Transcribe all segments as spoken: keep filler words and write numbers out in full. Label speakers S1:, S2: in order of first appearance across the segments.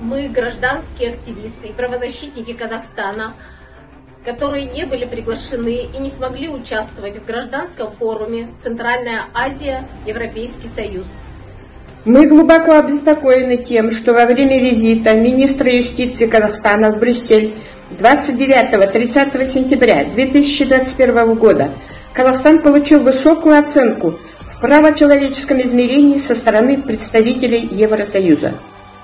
S1: Мы, гражданские активисты и правозащитники Казахстана, которые не были приглашены и не смогли участвовать в гражданском форуме «Центральная Азия. Европейский Союз».
S2: Мы глубоко обеспокоены тем, что во время визита министра юстиции Казахстана в Брюссель двадцать девятого — тридцатого сентября две тысячи двадцать первого года Казахстан получил высокую оценку в правочеловеческом измерении со стороны представителей Евросоюза.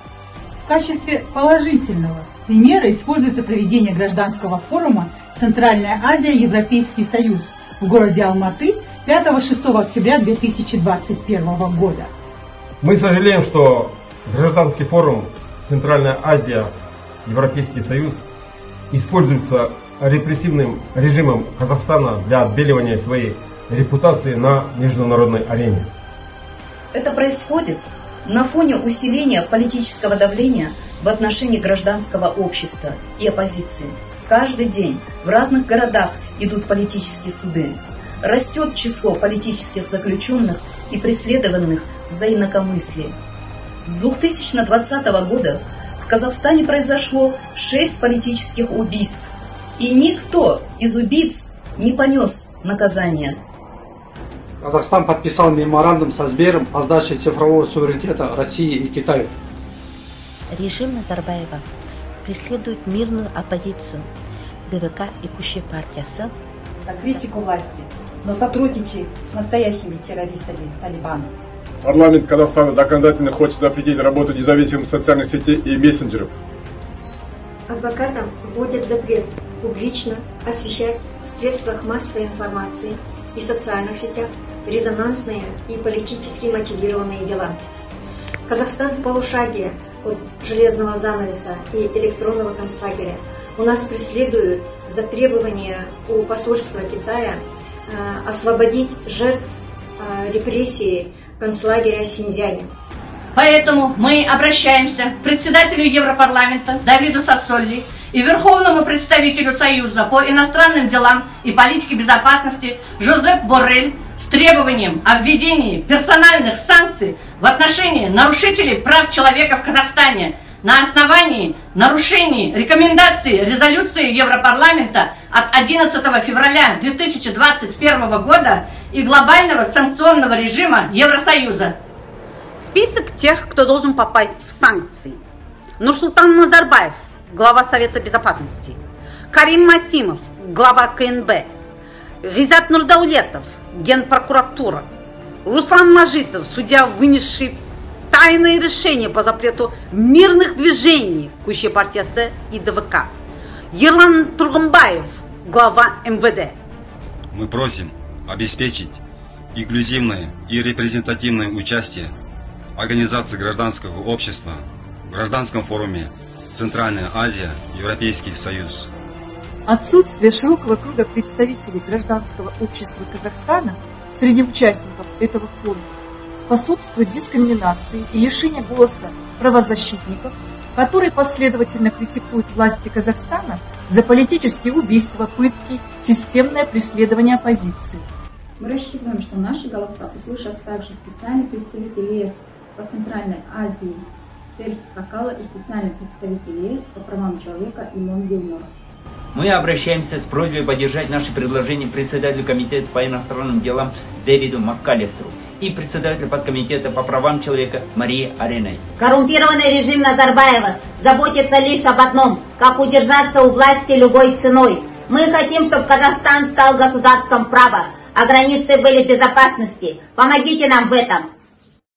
S3: В качестве положительного примера используется проведение гражданского форума «Центральная Азия. Европейский Союз» в городе Алматы пятого-шестого октября две тысячи двадцать первого года.
S4: Мы сожалеем, что гражданский форум «Центральная Азия. Европейский Союз» используется репрессивным режимом Казахстана для отбеливания своей репутации на международной арене.
S5: Это происходит на фоне усиления политического давления в отношении гражданского общества и оппозиции. Каждый день в разных городах идут политические суды. Растет число политических заключенных и преследованных за инакомыслие. С две тысячи двадцатого года в Казахстане произошло шесть политических убийств, и никто из убийц не понес наказания.
S6: Казахстан подписал меморандум со Сбером о сдаче цифрового суверенитета России и Китаю.
S7: Режим Назарбаева преследует мирную оппозицию ДВК и Куши партиясы
S8: за критику власти, но сотрудничает с настоящими террористами Талибана.
S9: Парламент Казахстана законодательно хочет запретить работу независимых социальных сетей и мессенджеров.
S10: Адвокатам вводят запрет публично освещать в средствах массовой информации и социальных сетях резонансные и политически мотивированные дела. Казахстан в полушаге от железного занавеса и электронного концлагеря. У нас преследуют за требования у посольства Китая э, освободить жертв э, репрессий концлагеря Синьцзяня.
S11: Поэтому мы обращаемся к председателю Европарламента Давиду Сассоли и верховному представителю Союза по иностранным делам и политике безопасности Жозеп Боррель с требованием о введении персональных санкций в отношении нарушителей прав человека в Казахстане на основании нарушений рекомендаций резолюции Европарламента от одиннадцатого февраля две тысячи двадцать первого года и глобального санкционного режима Евросоюза.
S12: Список тех, кто должен попасть в санкции. Нурсултан Назарбаев, глава Совета Безопасности. Карим Масимов, глава КНБ. Гизат Нурдаулетов, Генпрокуратура. Руслан Мажитов, судья, вынесший тайные решения по запрету мирных движений Куши партиясы и ДВК. Ерлан Тургумбаев, глава МВД.
S13: Мы просим обеспечить инклюзивное и репрезентативное участие организации гражданского общества в гражданском форуме «Центральная Азия. Европейский Союз».
S3: Отсутствие широкого круга представителей гражданского общества Казахстана среди участников этого форума способствует дискриминации и лишению голоса правозащитников, которые последовательно критикуют власти Казахстана за политические убийства, пытки, системное преследование оппозиции.
S14: Мы рассчитываем, что наши голоса услышат также специальный представитель ЕС по Центральной Азии Терхи Хакала и специальный представитель ЕС по правам человека Имон Гилмор.
S15: Мы обращаемся с просьбой поддержать наши предложения председателю комитета по иностранным делам Дэвиду МакКаллистеру и председателю подкомитета по правам человека Марии Ареной.
S16: Коррумпированный режим Назарбаева заботится лишь об одном – как удержаться у власти любой ценой. Мы хотим, чтобы Казахстан стал государством права, а границы были в безопасности. Помогите нам в этом.